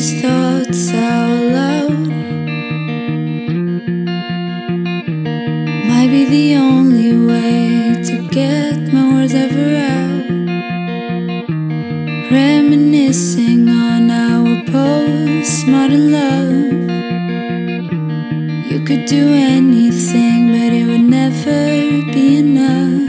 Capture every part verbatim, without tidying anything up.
these thoughts out loud might be the only way to get my words ever out. Reminiscing on our post-modern love. You could do anything, but it would never be enough.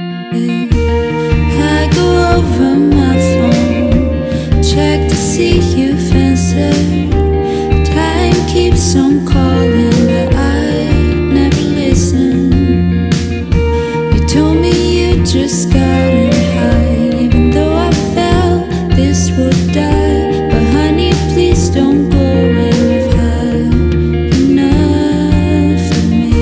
I go over my phone, check to see you've answered. Time keeps on calling, but I never listen. You told me you just gotten high, even though I felt this would die. But honey, please don't go when you've had enough of me.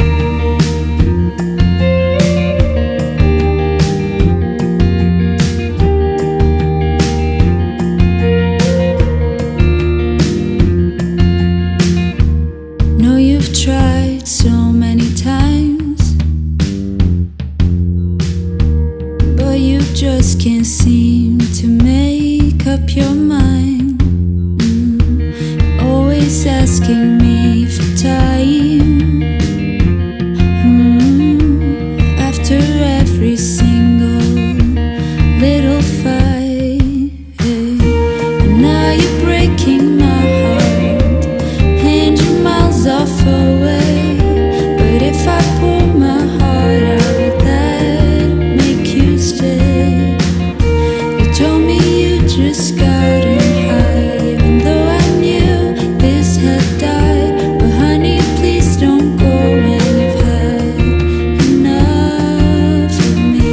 Know you've tried so many times, but you just can't seem to make up your mind. Mm. Always asking me for time. Mm. After every single little fight, and now you're breaking my heart, hundred miles off away. But if I pour my heart out, will that make you stay? You told me you just gotten high, even though I knew this had died. But honey, please don't go when you've had enough of me.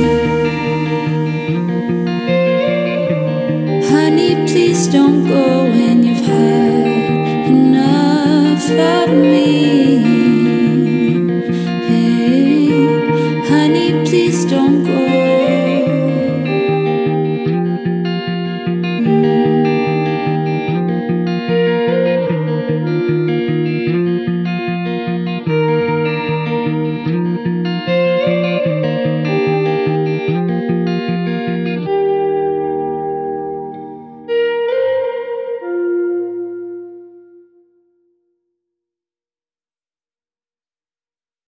Honey, please don't go when you've had enough of me.